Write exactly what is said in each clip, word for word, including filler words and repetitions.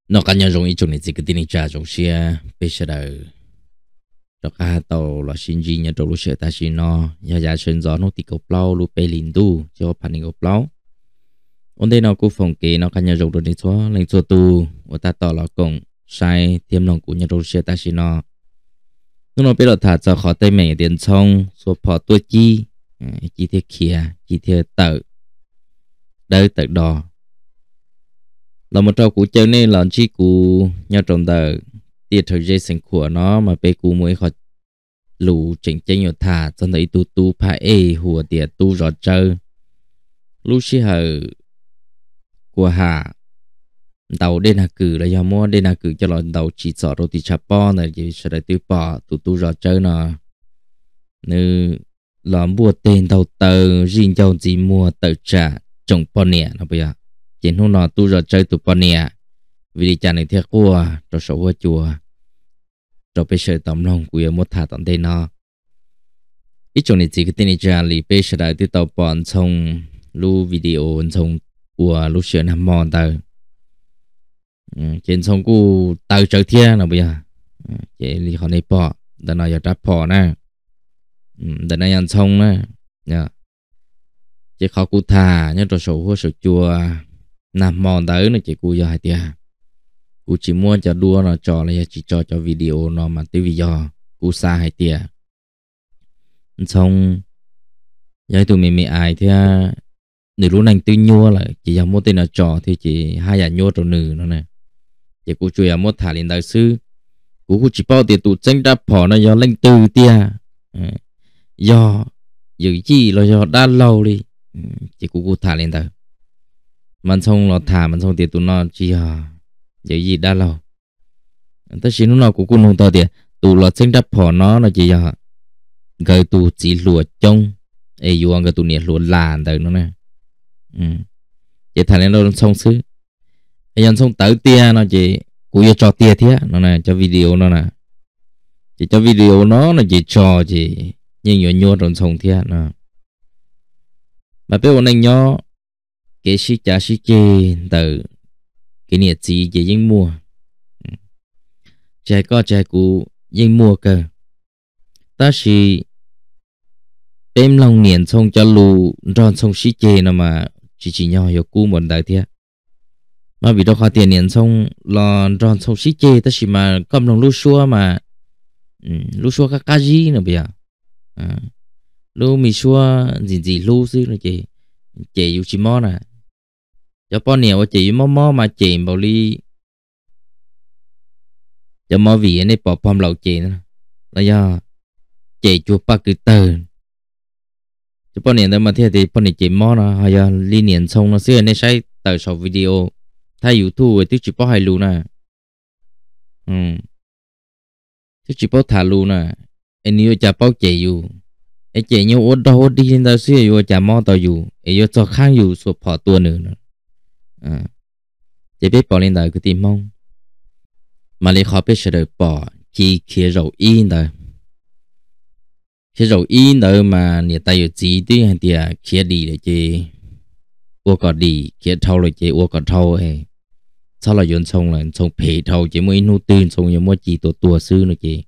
nó cá nhân dùng ý chung này chỉ cái tin trả dùng xe bây giờ đời cho cả tàu là sinh viên nhà trâu lúc xe ta xin nó nhà nhà sinh gió nó thì cột lâu lúc bê linh tu cho phản ứng cột lâu ổn đây nó cũng phòng kế nó cá nhân dùng được đi xóa lên xóa tu và ta tỏ là cùng sai thêm lòng của nhà trâu xe ta xin nó nó bây giờ thả cho khó tay mẹ điện xong số phỏ tua chi chi thiết kia chi thiết tự đời tự đò là một trâu cú chơi nên là chi cú nhau trong đời tiệt thời gian sinh của nó mà bé cú mới khó lù chỉnh chỉnh nhiều thả cho thấy tu tu pa e hùa tiệt tu rõ chơi lúc xí hờ của hà đầu đen hà cử là do mua đen hà cử cho nó đầu chỉ sợ rồi thì chắp bo này chỉ sẽ để tiêu bỏ tu tu rõ chơi nó như là mua tiền đầu tờ riêng cho gì mua tờ trả trồng po nè nó bây giờ chỉ hôm nọ tu rõ chơi tu po nè vì cha này thiệt qua rồi sổ qua chùa rồi bây giờ tầm lòng của một thả tận đây nó ít chỗ này chỉ cái tên cha lì bây giờ đại tiêu tàu bọn xong lưu video xong của lưu sửa nằm mòn tờ trên xong của tờ chơi thiên là bây giờ chỉ lì họ này bỏ đợt này giờ trap bỏ nè đợt này ăn xong nè nhá chỉ khó cụ thả nhá rồi sổ qua sổ chùa nằm mòn tới nó chỉ cụ giờ hai tia cụ chỉ muốn cho đua nó cho là chỉ cho cho video nó mà tới video cụ xa hai tia xong vậy tụi mình mẹ ai thì nữ lúc này tôi nhua lại chỉ là một tên là trò thì chỉ hai nhà nhua trò nữ nó nè chỉ cụ chui là một thả lên đại sư cụ cụ chỉ bao tiền tụ tranh đáp phỏ nó do lên từ tia do giữ gì là do đã lâu đi chỉ cụ cụ thả lên tới mình xong nó thả mình xong tiền tụi nó chỉ à vậy gì đã lâu tất nhiên lúc nào cũng cũng không to tiền tụ là sinh đáp phỏ nó là chỉ à cái tụ chỉ lùa trông ấy dù cái tụ nhiệt lùa làn tới nó nè chỉ thằng lên đâu xong xứ ấy anh xong tới tia nó chỉ cũng cho tia thế nó nè cho video nó nè chỉ cho video nó là chỉ cho chỉ nhưng nhỏ nhỏ rồi xong thế nè mà bây giờ này nhỏ cái sĩ trả sĩ chê từ cái nhiệt gì chỉ dân mua trái có trái cũ dân mua cơ ta chỉ đem lòng niệm xong cho lù ròn xong sĩ chê nó mà chỉ chỉ nhỏ hiểu cũ một đời thế mà vì đó khó tiền niệm xong là ròn xong sĩ chê ta chỉ mà cầm lòng lú xua mà lú xua các cá gì nữa bây giờ lú mì xua gì gì lú xứ nó chị chị yêu chỉ mò nè cho bao nhiêu chị mò mò mà chị bảo đi cho mò vì này bỏ pom lẩu chị nữa là do chị chua ba cứ tờ cho bao nhiêu mà thế thì bao nhiêu chị mò nó hay là liên niệm xong nó xưa này sai tờ sau video thay YouTube thì chỉ bao hai lú nè ừ chỉ bao thả lú nè anh yêu chả bao chị yêu ấy chị nhiều ở đâu đi lên đó xưa yêu chả mò tao yêu yêu cho khang yêu số phò tua nữa à chị biết bỏ lên đời cái tìm mong mà lấy khó biết sẽ được bỏ chỉ khi rầu in đời khi rầu in đời mà người ta yêu gì đi hay thì khi đi để chị ô có đi khi thâu rồi chị ô có thâu hay sau là dọn xong là xong phê thâu chị mới nô tin xong như mới chỉ tổ tua sư nữa chị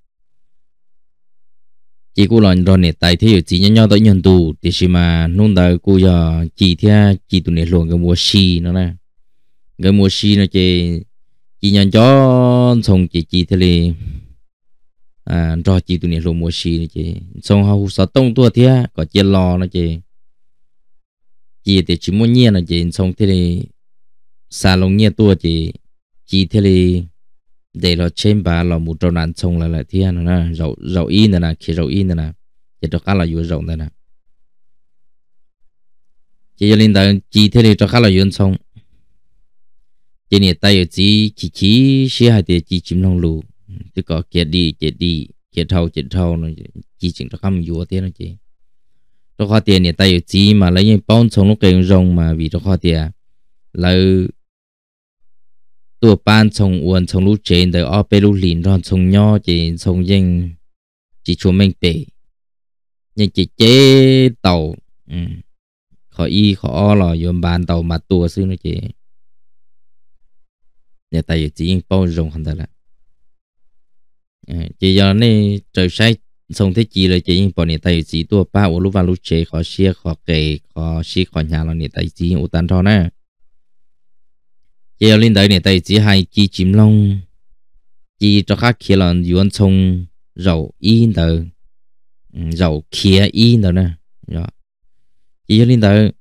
chị cô là rồi nè tại thế chỉ nhau nhau tới nhân tù thì xí mà nôn đời cô giờ chỉ theo chỉ tụi này luôn cái mua xì nó nè cái mua xì nó chị chỉ nhận cho xong chị chỉ thế này à rồi chỉ tụi này luôn mua xì nó chị xong hậu sợ tông tua thế có chia lò nó chị chị thì chỉ muốn nhiên là chị xong thế này xa lông nhiên tua chị chỉ thế này để nó trên bà là một trâu nạn xong lại lại thiên nó nè rau rau in nè khi rau in nè chỉ cho khá là vừa rộng đây nè chỉ cho linh tới chỉ thế này cho khá là vừa xong chỉ này tay ở chỉ chỉ chỉ xe hai thì chỉ chìm lòng lù thì có kia đi kia đi kia thâu kia thâu nó chỉ chỉnh cho khá là vừa thế nó chỉ cho khó tiền này tay ở chỉ mà lấy những bón xong nó kêu rong mà vì cho khó tiền làตัวปานส่งอวนส่งลูกเจนแต่ออไปลูกหลินรอนส่งย่อเจนส่งยังจีชัวเมงเปยังจีเจเต่าอืมขออีขออ้อหล่อยมบานเต่ามาตัวซื้อนะเจ nhà tay chỉ bao rộng hơn là chỉ giờ này trời say xong thế chỉ là chỉ bỏ nhà tay chỉ tua ba u lúc vào lúc chế khó xia khó kề khó xia khó nhà là nhà tay chỉ u tan thôi nè chỉ giờ lên tới nhà tay chỉ hai chỉ chìm long chỉ cho khác kia là yuan xong rau in tờ rau kia in tờ nè chỉ giờ lên tới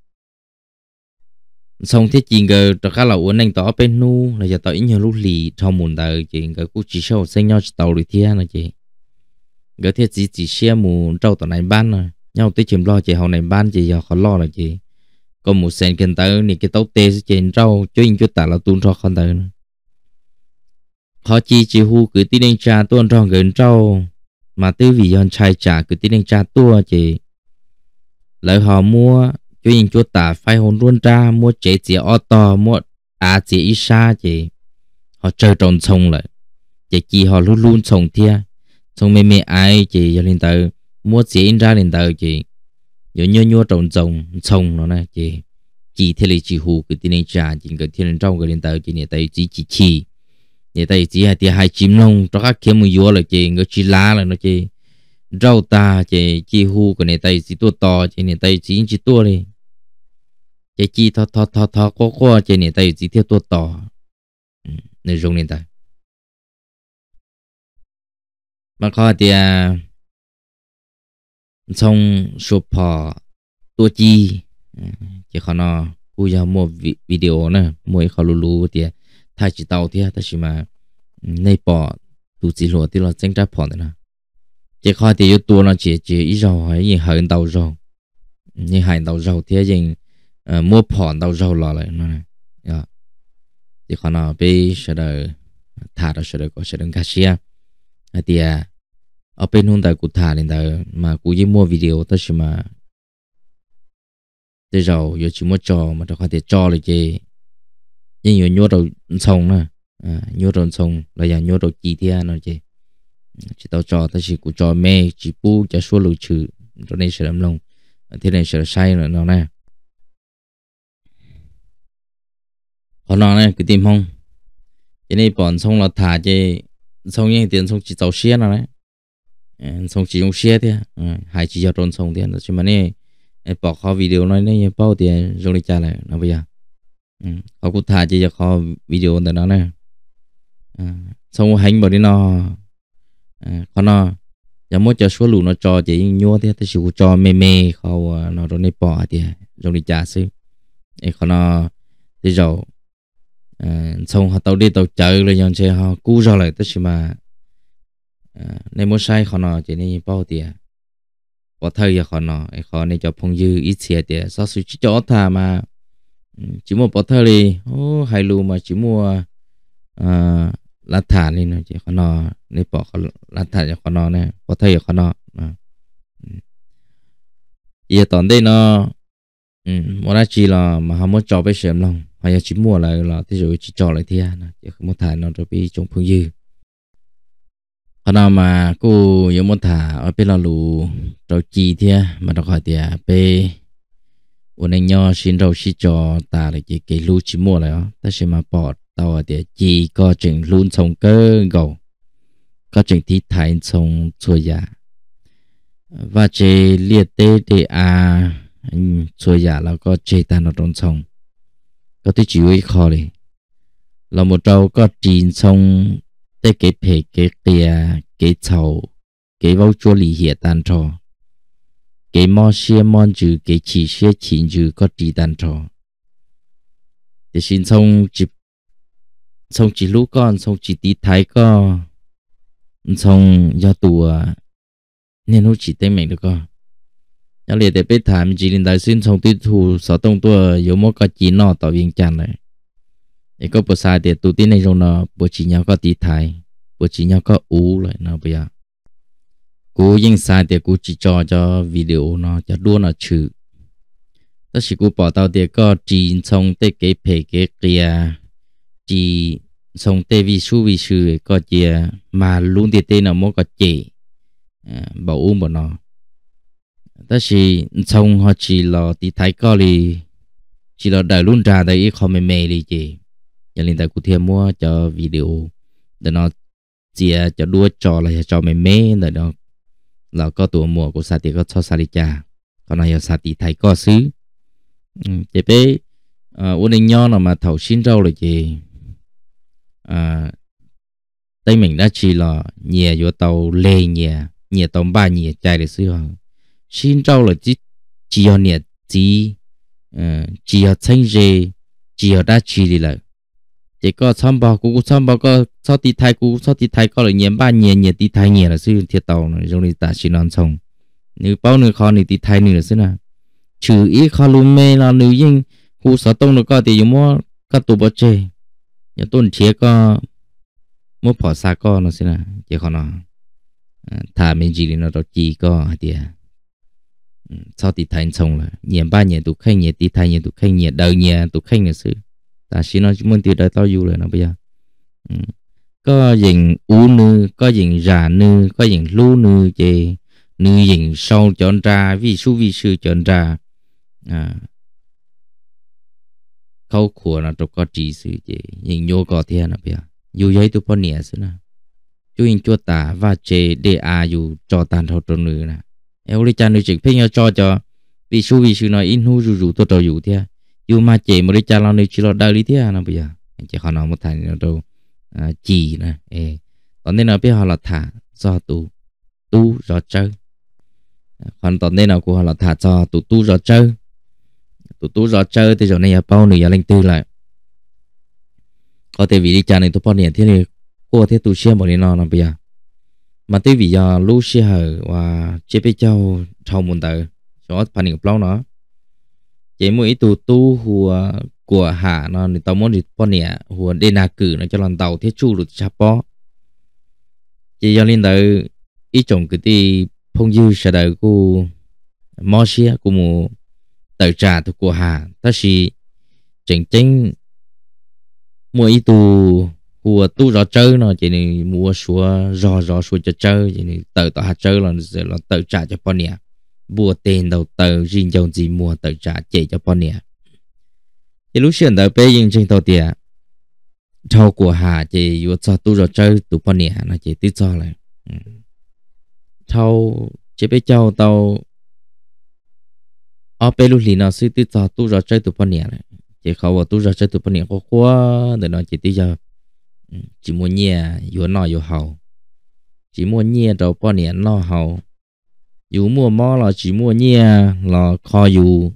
xong thế chỉ ngờ cho khá là uốn anh tỏ bên nu là giờ tỏ ít nhiều lúc lì trong mùn đời chỉ ngờ cũng chỉ sau sinh nhau tàu đi thiên là chị ngờ thế chỉ chỉ xe mù trâu tỏ này ban rồi nhau tới chìm lo chị hậu này ban chị giờ khó lo là chị còn một sen kinh tới này cái tàu tê sẽ trên trâu cho anh cho tạ là tuôn cho con tới họ chỉ chỉ hu cứ tin anh cha tuôn cho gần trâu mà tới vì con trai trả cứ tin anh cha tua chị lợi họ mua cho anh chúa ta phải hồn luôn ra mua chế chế ô tô mua à chế ít xa chế họ chơi tròn sông lại chế chỉ họ luôn luôn sông thia sông mê mê ai chế cho lên tới mua chế in ra lên tới chế nhớ nhớ nhớ tròn sông sông nó này chế chỉ thế là chỉ hù cái tin trả chỉ cái thiên trong cái lên tới chế này tới chỉ chỉ chỉ này tới chỉ hai tia hai chim lông cho các kiếm một vô là chế người chỉ lá là nó chế rau ta chế chỉ hu cái này tay chỉ tua to chế này tay chỉ chỉ tua đi chế chỉ thọ thọ thọ thọ có có chế này tay chỉ theo tua to này dùng này tay mà có thì xong số phò tua chi chỉ khó nó cú giờ mua video nè mua khó lú lú thì thay chỉ tàu thì ta chỉ mà này bỏ tụ chỉ lúa thì là tranh chấp phò này nè chỉ khó thì yếu tố nó chỉ chỉ ít rồi hay gì hơn đầu rồi như hành đầu rồi thì gì mua phò đầu rồi lò lại nó này chỉ khó nó bị sẽ đời thả ra sẽ đời có sẽ đừng cắt xia thì ở bên hôm tại cụ thả lên tại mà cụ chỉ mua video tất nhiên mà thế rồi giờ chỉ mua trò mà nó có thể cho lại chứ nhưng nhiều nhớ đầu xong nè nhớ đầu xong là giờ nhớ đầu chi thế nó chứ chỉ tao cho ta chỉ cụ cho mẹ chỉ bu cho số lưu trừ cho nên sẽ làm lòng thế này sẽ sai rồi nó nè họ nói này cứ tìm không cho nên bọn xong là thả chứ xong những tiền xong chỉ tàu xe nào đấy xong chỉ dùng xe thế hai chỉ cho trốn xong tiền chứ mà này bỏ kho video nói này bao tiền dùng đi trả lại nó bây giờ họ cũng thả chỉ cho kho video từ đó này xong hành bảo đi nó còn nó giờ mỗi cho số lù nó cho chỉ nhua thế thì chỉ cho mê mê kho nó rồi này bỏ thì dùng đi trả xí còn nó thì rồi xong họ tàu đi tàu chợ rồi nhận xe họ cú ra lại tất mà nên mỗi sai họ nó chỉ nên bao tiền bỏ thời giờ họ nó họ này cho phong dư ít xe tiền sao sự chỉ cho thà mà chỉ mua bỏ thời đi ô hai lù mà chỉ mua lá thả lên nó chỉ họ nó nên bỏ lá thả cho họ nó này bỏ thời giờ họ nó giờ toàn đây nó một là chỉ là mà họ muốn cho bé sớm lòng họ chỉ mua lại là thế rồi chỉ cho lại thế à chỉ không muốn thả nó rồi bị trồng phong dư họ nào mà cô有muốn thả ở bên là lù rồi chi thế mà nó hỏi thì bé ôn anh nhau xin rồi xin cho ta là cái cái lù chỉ mua lại đó ta sẽ mà bỏ tao thì chỉ có chừng luôn xong cơ gầu có chừng thì thái xong xuôi giả và chế liệt tê để à xuôi giả là có chế ta nó trốn xong có thể chịu ý khó đi là một trâu có chín xong tê cái phê cái tia cái chầu cái bao chua lì hiệt tan trò cái mò xia mòn chữ cái chỉ xia chín chữ có chỉ tan trò thì xin xong chỉ xong chỉ lú con xong chỉ tí thái con xong do tù nên nó chỉ tên mình được con nhớ liệt để biết thảm chỉ đến đại xin xong tí thù sở tông tua yếu một cái chỉ nọ tàu viên chăn này để có bộ sai để tụ tin này rồi nó bộ chỉ nhau có tí thái bộ chỉ nhau có ú lại nó bây giờ cú yên sai để cú chỉ cho cho video nó cho đua nó chữ tất chỉ cú bỏ tao để có chỉ xong tê cái phê cái kia chỉ xong tê vi su vi su có chia mà luôn thì tê nó muốn có chế bảo uống bảo nó tất chỉ xong họ chỉ là tí thái có đi chỉ là đại luôn ra đây ít không mê mê đi chị cho nên tại cụ thêm mua cho video để nó chia cho đua trò là cho mày mê để nó là có tuổi mùa của sa thì có cho sa đi cha còn này là sa thì thầy có xứ chị bé uống anh nho nào mà thầu xin rau là chị à tây mình đã chỉ là nhẹ vô tàu lê nhẹ nhẹ tàu ba nhẹ chạy được xứ hả xin rau là chỉ chỉ ở nhẹ chỉ chỉ ở thanh rê chỉ ở đã chỉ đi lại chỉ có xăm bao cũng xăm bao có sau tí thái cũng sau tí thái có là nhẹ ba nhẹ nhẹ tí thái nhẹ là xứ thiệt tàu này trong này ta chỉ non xong nếu bao nhiêu kho này tí thái nữa là xứ nào trừ ý kho luôn mê là nữ dân khu sở tông nó có thì dùng mua các tụ bớt chê nhà tuần chia có mua bỏ xa có nó xứ nào chỉ khó nó thả mình chỉ nó đâu chỉ có thì sau tí thái xong là nhẹ ba nhẹ tụ khay nhẹ tí thái nhẹ tụ khay nhẹ đời nhẹ tụ khay là xứ ta chỉ nói chúng mình từ đời tao du rồi nó bây giờ ừ. Có dình u nư có dình già nư có dình lu nư chê nư dình sâu chọn ra vi su vi sư chọn ra à câu khổ là tôi có chỉ sự chê dình nhô có thế nào bây giờ dù giấy tôi có nhẹ xứ nào chú hình chua tả và chê để à dù cho tàn thâu trôn nư nè em đi cha nư trực phê nhau cho cho vi su vi sư nói in hu dù dù tôi cho dù thế dù mà chị mới cha lo này chỉ lo đau lý thế nào bây giờ chỉ họ nói một thằng nào đâu chỉ nè còn nên nào biết họ là thả do tu tu rõ chơi còn còn nên nào của họ là thả cho tu tu rõ chơi tu tu rõ chơi thì giờ này là bao nửa linh tư lại có thể vì đi cha này tôi bao nhiêu thế này cô thế tu xem một này nó bây giờ mà tới vì giờ lu xe hở và chế bé châu thầu muốn tới cho phần những bao nó chỉ mỗi tụ tu hùa của hạ nó tàu muốn đi po nè hùa đê na cử nó cho lần tàu thiết chu được chắp bó chỉ do liên tới ý chồng cái tí phong dư sẽ đời của mò xía của một tờ trà thuộc của hạ ta chỉ chỉnh chính mỗi tụ hùa tu rõ chơi nó chỉ này mua xua rõ rõ xua cho chơi chỉ này tờ tờ hạ chơi là là tờ trà cho po nè bùa tiền đầu tờ riêng dòng gì mua tờ trả chạy cho bọn nè thì lúc xuyên tờ bê yên trên tàu tìa thâu của hà chỉ vô cho tu rồi chơi tụ bọn nè nó chỉ tự cho lại thâu chỉ biết châu tàu ở bê lúc lì nó sẽ tự cho tu rồi chơi tụ bọn nè chỉ khẩu vào tu rồi chơi tụ bọn nè có quá để nó chỉ tự cho chỉ mua nhẹ vô nọ vô hậu chỉ mua nhẹ đầu bọn nè nọ hậu dù mua mò là chỉ mua nhẹ là kho dù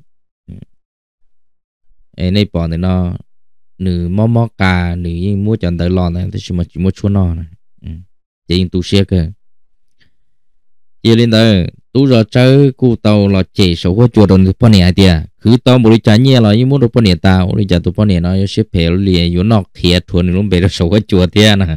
ấy này bỏ này nó nửa mò mò cà nửa mua chọn tới lò này thì chỉ mà chỉ mua chua nọ này chỉ tu xe cơ chỉ lên tới tu rồi chơi cu tàu là chỉ số của chùa đồng bao nhiêu tiền cứ tao một cái nhẹ là như mua được bao nhiêu tao đi chợ tụ bao nhiêu nó xếp phê liền dù nọ thiệt thuần luôn về được số của chùa tiền nè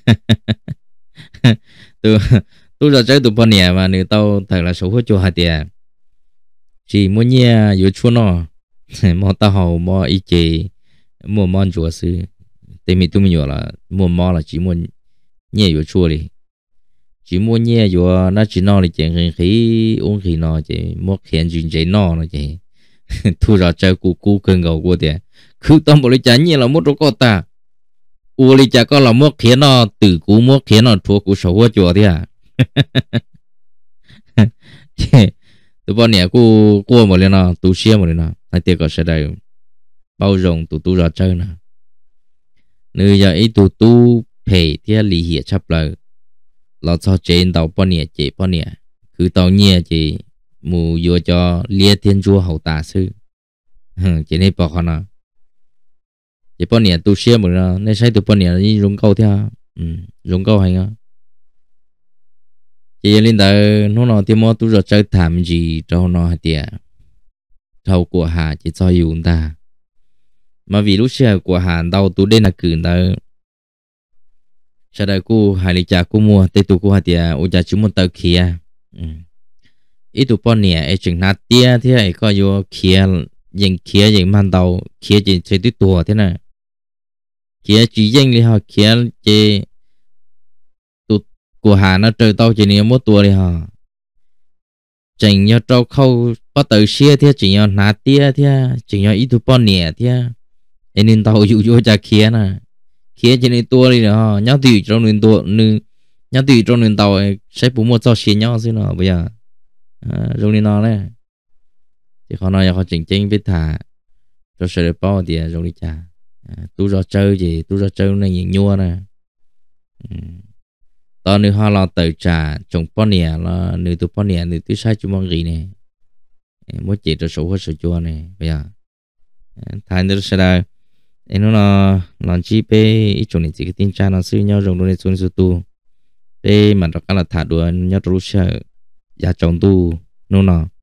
tu tu rồi chơi tụ bao nhiêu mà nếu tao thật là số của chùa hai tiền chỉ mua nhẹ dù chua nọ mua tao hầu mua ý chỉ mua món chùa sư thì mình tu mình nhớ là mua món là chỉ mua nhẹ dù chua đi chỉ mua nhẹ dù nó chỉ nó là chuyện khí uống khí nó chỉ mua khen chuyện chỉ nó là chỉ thu rồi chơi cú cú cơn gầu của tiền cứ tao một cái nhẹ là mua đồ có ta u li chả có là mua khen nó từ cú mua khen nó thua cú số của chùa thế à tụi bọn nè cú cua một lần nào tu xe một lần nào hai tiệc có sẽ đây bao rộng tụi tu rồi chơi nè nơi giờ ấy tụi tu phải theo lý hiệp chấp lời là cho trên tàu bọn nè chỉ bọn nè cứ tàu nhẹ chỉ mù vô cho lia thiên chúa hậu tả sư chỉ nên bỏ con nào chỉ bọn nè tu xe một lần nào nên sai tụi bọn nè đi rung câu theo rung câu hay không chỉ lên tới nó nói thì mua tu rồi chơi thảm gì cho nó hạt tiền thầu của hà chỉ cho dùng ta mà vì lúc xưa của hà đâu tu đến là cử tới sau đó cô hai lý cha cô mua tây tu cô hạt tiền ôi cha chúng một tờ kia ít tu bọn nè ấy chừng nát tia thế này có vô kia dành kia dành man đầu kia chỉ chơi tứ tua thế này kia chỉ dành đi họ kia chỉ của hà nó trời tao chỉ niệm một tuổi đi hả chỉnh nhau trâu khâu bắt đầu xe thế chỉ nhau nát tia thế chỉ nhau ít tu bọn nè thế em nên tàu dụ dụ cha kia nè kia trên này tua đi nữa nhau tùy trong nên tua nữ nhau tùy trong nên tàu sẽ bù một cho xí nhau xí nó bây giờ trong nên nó đấy thì họ nói họ chỉnh chỉnh biết thà cho sẽ được bao tiền trong đi cha tu cho chơi gì tu cho chơi này nhiều nhua nè tao nữ họ lo tự trả trồng bao nhiêu là nữ tu bao nhiêu nữ tu sai chú mong gì nè mỗi chị cho số hết số chua nè bây giờ thay nữa sẽ là em nó làm chi pe ít chỗ này chỉ cái tin cha nó xưa nhau rồng đôi xuống số tu pe mà nó cái là thả đuôi nhau trâu sợ giá trồng tu nó nó